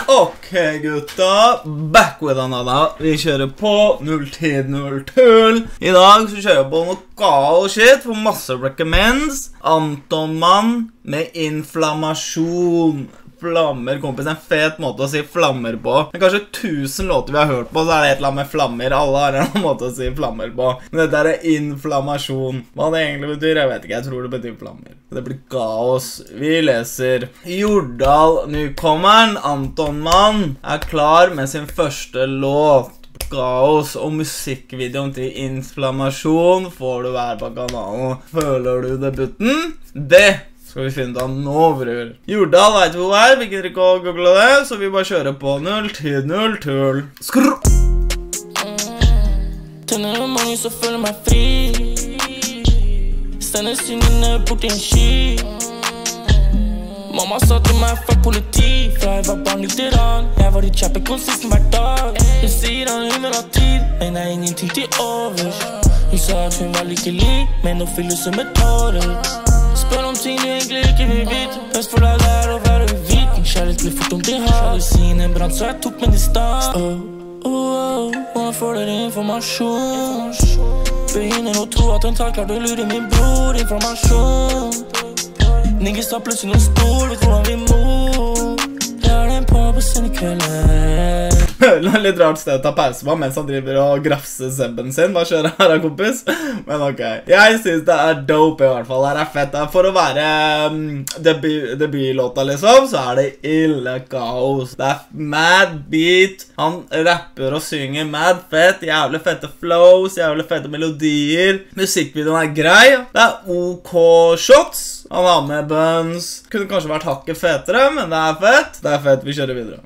Ok, gutta, back with another. Vi kjører på 0-10-0-tull. I dag så kjører jeg på noe kaos shit for masse recommends. Antonmann med inflammasjon. Flammer, kompis, en fet måte å si flammer på. Det er kanskje 1000 låter vi har hørt på, så er det et eller annet med flammer. Alle har en måte å si flammer på. Men dette er inflammasjon. Hva det egentlig betyr, jeg vet ikke. Jeg tror det betyr flammer. Det blir kaos. Vi leser Jordal, nykommeren, Antonmann, er klar med sin første låt. Kaos, og musikkvideoen til inflammasjon får du være på kanalen. Føler du debuten? Det skal vi finne ut av nå, bror. Jordal vet du hvor er, vi gidder ikke å google det, så vi bare kjører på 0-10-0-tull. Skrrr! Tenner om mange så føler meg fri. Stender synene bort i en sky. Mamma sa til meg fuck politi. Fra jeg var barn litt rann. Jeg var i kjappe konsisten hver dag. Hun sier han vil ha tid, men det er ingenting til overs. Hun sa at hun var lykkelig, men nå fyller som et tårer. Spør om ting du egentlig ikke vil vite. Best for deg er å være uviking. Kjærlighet blir fort om til sjalusien brant, så jeg tok med distans. Og får dere informasjon. Begynner å tro at hun tar klart å lure min bror. Informasjon. Niggas tar plutselig noen stol, vet hvordan vi må. Jeg har den på sende kvelden. Det er litt rart sted å ta pause på mens han driver og grafser sebben sin. Hva skjer her, kompis? Men ok. Jeg synes det er dope i hvert fall. Det er fett. For å være debutlåta liksom, så er det ille kaos. Det er mad beat. Han rapper og synger mad fett. Jævlig fette flows, jævlig fette melodier. Musikkvideoen er grei. Det er OK shots. Han har med buns. Kunne kanskje vært hakket fetere, men det er fett. Det er fett, vi kjører videre.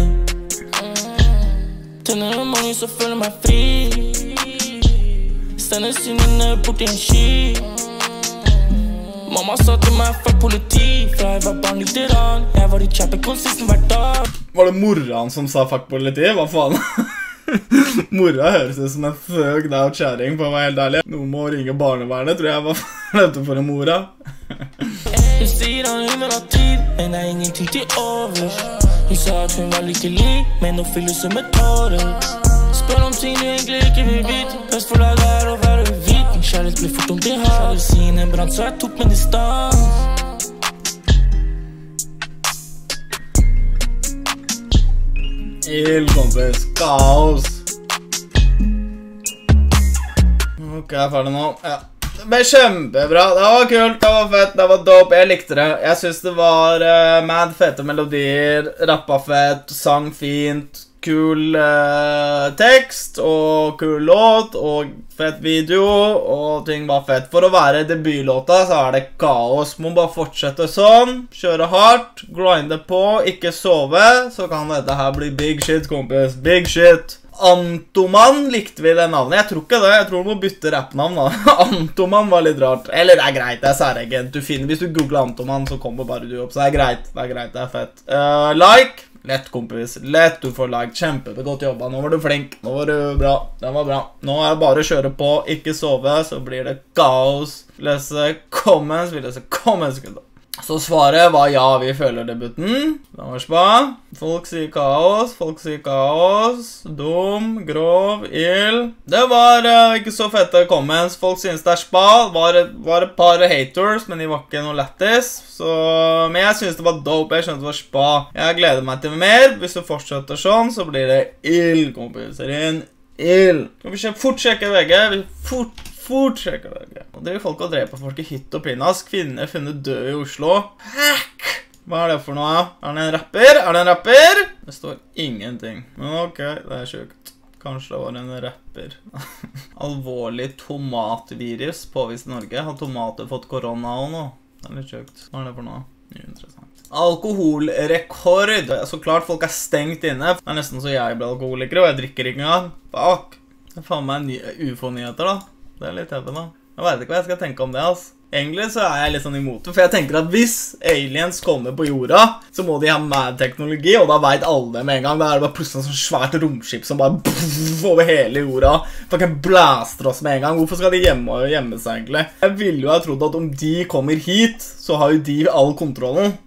Tenner om mange så føler meg fri. Stender synene bort i en sky. Mamma sa til meg fuck politi. Fra jeg var barn litt rann. Jeg var i kjappe konsisten hver dag. Var det mora han som sa fuck politi? Hva faen? Mora høres ut som en thugged out kjæring, for å være helt ærlig. Noen må ringe barnevernet, tror jeg. Hva faen er dette for en mora? Hun sier han vil ha tid, men det er ingenting til overs. Hun sa at hun var lykkelig, men nå fyller som et tårer. Spør om ting du egentlig ikke vil vite. Best for deg er å være uviking. Kjærlighet blir fort om til sjalusien brant, så jeg tok med distans. Kompis, kaos. Ok, jeg er ferdig nå. Ja. Det ble kjempebra, det var kult, det var fett, det var dope, jeg likte det. Jeg synes det var mad fette melodier, rappa fett, sang fint, kul tekst og kul låt og fett video, og ting var fett. For å være debutlåta så er det kaos. Må bare fortsette sånn, kjøre hardt, grinde på, ikke sove, så kan dette her bli big shit, kompis, big shit. Antonmann likte vi det navnet. Jeg tror ikke det, jeg tror du må bytte rappnavn da. Antonmann var litt rart. Eller det er greit, det er særegen. Hvis du googler Antonmann så kommer bare du opp. Så det er greit, det er fett. Like, lett kompis, lett du får like. Kjempegodt jobba, nå var du flink. Nå var du bra, det var bra. Nå er det bare å kjøre på, ikke sove, så blir det kaos. Lese comments, vi leser comments, gutta. Så svaret var ja, vi føler debuten. Det var spa. Folk sier kaos, dum, grov, ill. Det var ikke så fette comments. Folk synes det er spa. Det var et par haters, men de var ikke noe lettis. Men jeg synes det var dope, jeg skjønte det var spa. Jeg gleder meg til mer. Hvis du fortsetter sånn, så blir det ill, kompiser. Ill. Vi fort sjekke VG. Fort sjekke det. Nå driver folk og dreper folk i hytt og pinnas. Kvinner funnet død i Oslo. Hack! Hva er det for noe? Er det en rapper? Er det en rapper? Det står ingenting. Men ok, det er sjukt. Kanskje det var en rapper. Alvorlig tomatvirus påvist i Norge. Har tomater fått korona og noe? Det er litt sjukt. Hva er det for noe? Interessant. Alkoholrekord. Så klart folk er stengt inne. Det er nesten så jeg ble alkoholiker, og jeg drikker ikke engang. Fuck. Det er faen meg UFO-nyheter da. Det er litt heavy da. Jeg vet ikke hva jeg skal tenke om det, altså. Egentlig så er jeg litt sånn imot det, for jeg tenker at hvis aliens kommer på jorda, så må de ha mad teknologi, og da vet alle det med en gang. Da er det bare plutselig en sånn svært romskip som bare over hele jorda. Fucking blaster oss med en gang. Hvorfor skal de gjemme seg egentlig? Jeg ville jo ha trodd at om de kommer hit, så har jo de all kontrollen.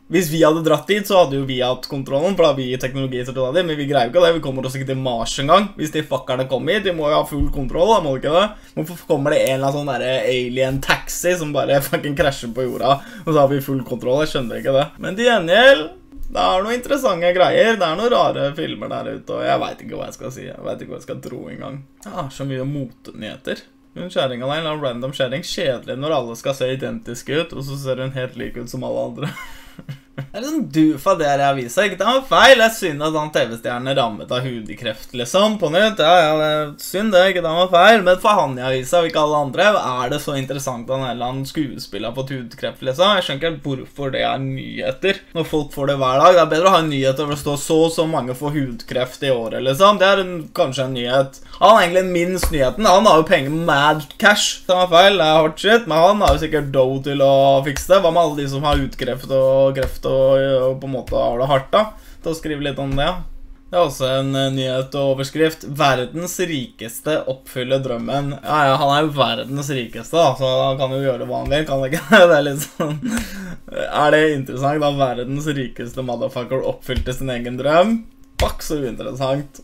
Hvis vi hadde dratt dit, så hadde jo vi hatt kontrollen, for da har vi teknologi til det, men vi greier jo ikke det. Vi kommer oss ikke til Mars en gang. Hvis de fuckerne kommer hit, de må jo ha full kontroll, da må de ikke det? Hvorfor kommer det en eller annen sånn der alien taxi som bare fucking krasjer på jorda, og så har vi full kontroll? Jeg skjønner ikke det. Men til gjengjeld, det er noen interessante greier, det er noen rare filmer der ute, og jeg vet ikke hva jeg skal si, jeg vet ikke hva jeg skal tro engang. Jeg har så mye motenyheter. Hun kjæringen av en eller annen random kjæring, kjedelig når alle skal se identiske ut, og så ser hun helt lik ut som alle andre. Det er liksom dufa det her i avisa, ikke? Det var feil, jeg synd at han TV-stjerne rammet av hudkreft, liksom, på nytt. Ja, det er synd det, ikke? Det var feil, men for han i avisa og ikke alle andre, er det så interessant at han eller annen skuespiller har fått hudkreft, liksom? Jeg skjønner ikke hvorfor det er nyheter, når folk får det hver dag. Det er bedre å ha en nyhet over å stå så mange får hudkreft i året, liksom. Det er kanskje en nyhet. Han er egentlig minst nyheten, han har jo penger med mad cash. Det var feil, det er hard shit, men han har jo sikkert dough til å fikse det. Hva med alle de som har hudkreft og kreft og på en måte har det hardt da? Til å skrive litt om det. Det er også en nyhet og overskrift. Verdens rikeste oppfyller drømmen. Ja, han er jo verdens rikeste da, så han kan jo gjøre hva han vil, kan han ikke? Det er litt sånn... Er det interessant da verdens rikeste motherfucker oppfylte sin egen drøm? Fuck, så uinteressant.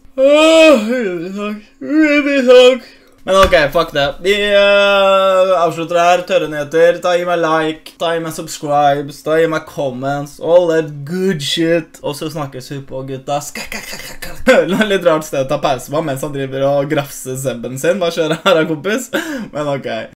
Uinteressant. Men ok, fuck det. Vi avslutter her. Tørre nyheter. Ta i meg like, ta i meg subscribes, ta i meg comments, all that good shit. Og så snakkes vi på, gutta. Litt rart sted å ta pause på mens han driver og grafser sebben sin. Hva skjer her, kompis? Men ok.